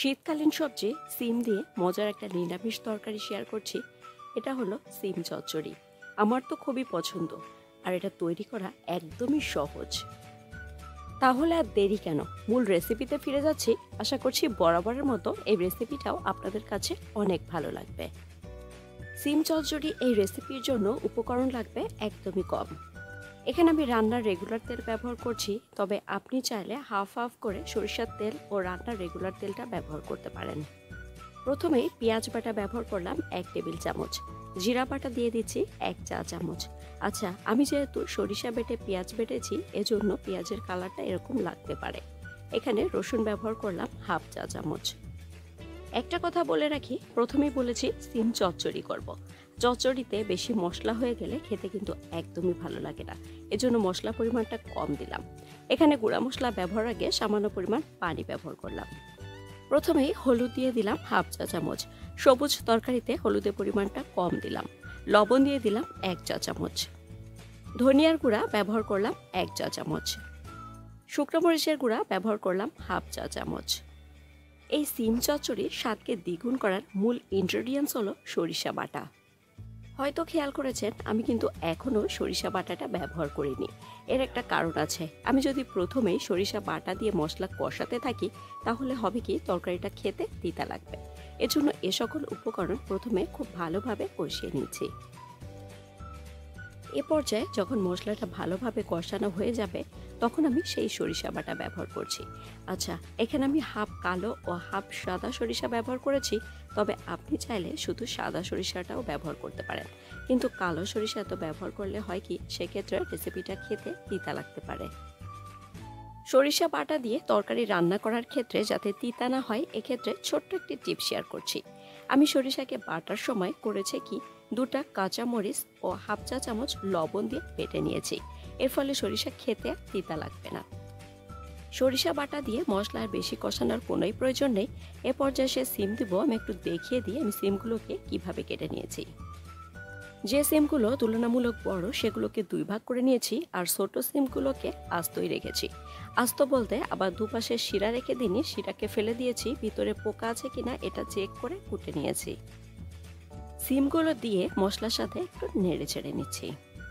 শীতকালীন সবজি সিম দিয়ে মজার একটা নিরামিষ তরকারি শেয়ার করছি। এটা হলো সিম চচ্চড়ি। আমার তো খুবই পছন্দ, আর এটা তৈরি করা একদমই সহজ। তাহলে আর দেরি কেন, মূল রেসিপিতে ফিরে যাচ্ছি। আশা করছি বরাবরের মতো এই রেসিপিটাও আপনাদের কাছে অনেক ভালো লাগবে। সিম চচ্চড়ি এই রেসিপির জন্য উপকরণ লাগবে একদমই কম। এখানে আমি রান্নার রেগুলার তেল ব্যবহার করছি, তবে আপনি চাইলে হাফ হাফ করে সরিষার তেল ও রান্নার রেগুলার তেলটা ব্যবহার করতে পারেন। প্রথমেই পেঁয়াজ বাটা ব্যবহার করলাম 1 টেবিল চামচ, জিরা বাটা দিয়ে দিচ্ছি 1 চা চামচ। আচ্ছা, আমি যেহেতু সরিষা বেটে পেঁয়াজ বেটেছি, এজন্য পেঁয়াজের কালারটা এরকম লাগতে পারে। এখানে রসুন ব্যবহার করলাম হাফ চা চামচ। একটা কথা বলে রাখি, প্রথমেই বলেছি সিম চচ্চড়ি করব। চচ্চড়িতে বেশি মশলা হয়ে গেলে খেতে কিন্তু একদমই ভালো লাগে না, এজন্য মশলা পরিমাণটা কম দিলাম। এখানে গুঁড়া মশলা ব্যবহার আগে সামান্য পরিমাণ পানি ব্যবহার করলাম। প্রথমেই হলুদ দিয়ে দিলাম হাফ চা চামচ। সবুজ তরকারিতে হলুদের পরিমাণটা কম দিলাম। লবণ দিয়ে দিলাম 1 চা চামচ। ধনিয়ার গুঁড়া ব্যবহার করলাম 1 চা চামচ। শুকনো মরিচের গুঁড়া ব্যবহার করলাম হাফ চা চামচ। এই সিম চচ্চড়ির স্বাদকে দ্বিগুণ করার মূল ইনগ্রেডিয়েন্টস হলো সরিষা বাটা। হয়তো খেয়াল করেছেন, আমি কিন্তু এখনও সরিষা বাটাটা ব্যবহার করিনি। এর একটা কারণ আছে। আমি যদি প্রথমেই সরিষা বাটা দিয়ে মশলা কষাতে থাকি, তাহলে হবে কি তরকারিটা খেতে তিতা লাগবে। এজন্য এ সকল উপকরণ প্রথমে খুব ভালোভাবে কষিয়ে নিচ্ছি। এ পর্যায়ে যখন মশলাটা ভালোভাবে কষানো হয়ে যাবে, তখন আমি সেই সরিষা বাটা ব্যবহার করছি। আচ্ছা, এখানে আমি হাফ কালো ও হাফ সাদা সরিষা ব্যবহার করেছি, তবে আপনি চাইলে শুধু সাদা সরিষাটাও ব্যবহার করতে পারেন। কিন্তু কালো সরিষা তো ব্যবহার করলে হয় কি, সেক্ষেত্রে রেসিপিটা খেতে তিতা লাগতে পারে। সরিষা বাটা দিয়ে তরকারি রান্না করার ক্ষেত্রে যাতে তিতা না হয়, এক্ষেত্রে ছোট্ট একটি টিপ শেয়ার করছি। আমি সরিষাকে বাটার সময় করেছে কি, 2টা কাঁচা মরিচ ও হাফ চা চামচ লবণ দিয়ে বেটে নিয়েছি। এর ফলে সরিষা খেতে তিতা লাগবে না। সরিষা বাটা দিয়ে মশলার বেশি কষানোর কোনোই প্রয়োজন নেই। এ পর্যায়ে সে সিম দিব, আমি একটু দেখিয়ে দিই আমি সিমগুলোকে কিভাবে কেটে নিয়েছি। যে সিমগুলো তুলনামূলক বড়, সেগুলোকে 2 ভাগ করে নিয়েছি, আর ছোট সিমগুলোকে আস্তই রেখেছি। আস্ত বলতে আবার দুপাশে শিরা রেখে দিইনি, শিরাকে ফেলে দিয়েছি। ভিতরে পোকা আছে কিনা এটা চেক করে কুটে নিয়েছি। সিমগুলো দিয়ে মশলার সাথে একটু নেড়ে চেড়ে নিচ্ছি।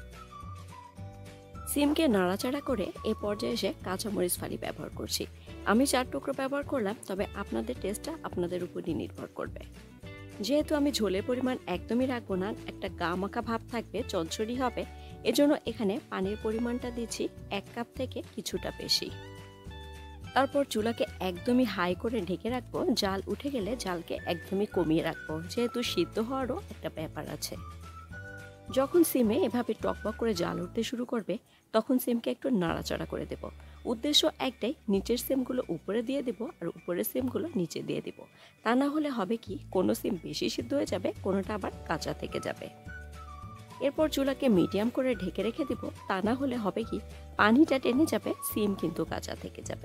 সিমকে নাড়াচাড়া করে এ পর্যায়ে এসে কাঁচামরিচ ফালি ব্যবহার করছি। আমি 4 টুকরো ব্যবহার করলাম, তবে আপনাদের টেস্টটা আপনাদের উপরই নির্ভর করবে। যেহেতু আমি ঝোলের পরিমাণ একদমই রাখবো না, একটা গা মাখা ভাব থাকবে, চচ্চড়ি হবে, এজন্য এখানে পানির পরিমাণটা দিচ্ছি 1 কাপ থেকে কিছুটা বেশি। তারপর চুলাকে একদমই হাই করে ঢেকে রাখবো। জাল উঠে গেলে জালকে একদমই কমিয়ে রাখবো, যেহেতু সিদ্ধ হওয়ারও একটা ব্যাপার আছে। যখন সিমে এভাবে টকবক করে জাল উঠতে শুরু করবে, তখন সিমকে একটু নাড়াচাড়া করে দেব। উদ্দেশ্য একটাই, নিচের সিমগুলো উপরে দিয়ে দেব আর উপরের সিমগুলো নিচে দিয়ে দেব। তা না হলে হবে কি, কোনো সিম বেশি সিদ্ধ হয়ে যাবে, কোনোটা আবার কাঁচা থেকে যাবে। এরপর চুলাকে মিডিয়াম করে ঢেকে রেখে দেব। তা না হলে হবে কি, পানিটা টেনে যাবে, সিম কিন্তু কাঁচা থেকে যাবে।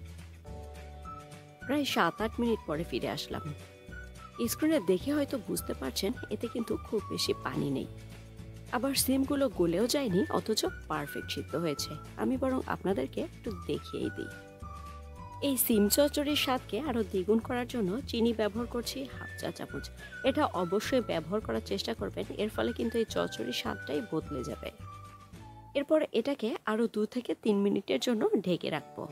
প্রায় 7-8 মিনিট পরে ফিরে আসলাম। স্ক্রিনে দেখে হয়তো বুঝতে পারছেন, এতে কিন্তু খুব বেশি পানি নেই। আবার সিমগুলো গলেও যায়নি, অথচ পারফেক্ট সিদ্ধ হয়েছে। আমি বরং আপনাদেরকে একটু দেখিয়েই দিই। এই সিম চচ্চড়ির স্বাদকে আরও দ্বিগুণ করার জন্য চিনি ব্যবহার করছি হাফ চা চামচ। এটা অবশ্যই ব্যবহার করার চেষ্টা করবেন, এর ফলে কিন্তু এই চচ্চড়ির স্বাদটাই বদলে যাবে। এরপর এটাকে আরও 2 থেকে 3 মিনিটের জন্য ঢেকে রাখবো।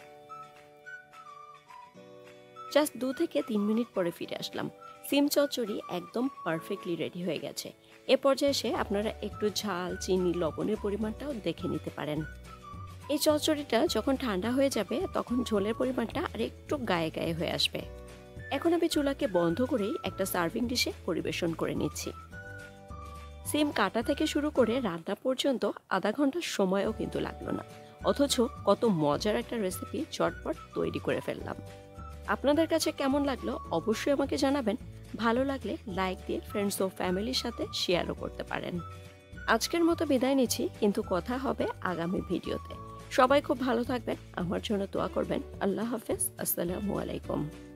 জাস্ট 2 থেকে 3 মিনিট পরে ফিরে আসলাম। সিম চচ্চড়ি একদম পারফেক্টলি রেডি হয়ে গেছে। এ পর্যায়ে এসে আপনারা একটু ঝাল, চিনি, লবণের পরিমাণটাও দেখে নিতে পারেন। এই চচ্চড়িটা যখন ঠান্ডা হয়ে যাবে, তখন ঝোলের পরিমাণটা আর একটু গায়ে গায়ে হয়ে আসবে। এখন আমি চুলাকে বন্ধ করেই একটা সার্ভিং ডিশে পরিবেশন করে নিচ্ছি। সিম কাটা থেকে শুরু করে রান্না পর্যন্ত আধা ঘন্টার সময়ও কিন্তু লাগলো না, অথচ কত মজার একটা রেসিপি চটপট তৈরি করে ফেললাম। আপনাদের কাছে কেমন লাগলো অবশ্যই আমাকে জানাবেন। ভালো লাগলে লাইক দিয়ে ফ্রেন্ডস ও ফ্যামিলির সাথে শেয়ারও করতে পারেন। আজকের মতো বিদায় নিচ্ছি, কিন্তু কথা হবে আগামী ভিডিওতে। সবাই খুব ভালো থাকবেন, আমার জন্য দোয়া করবেন। আল্লাহ হাফেজ, আসসালামু আলাইকুম।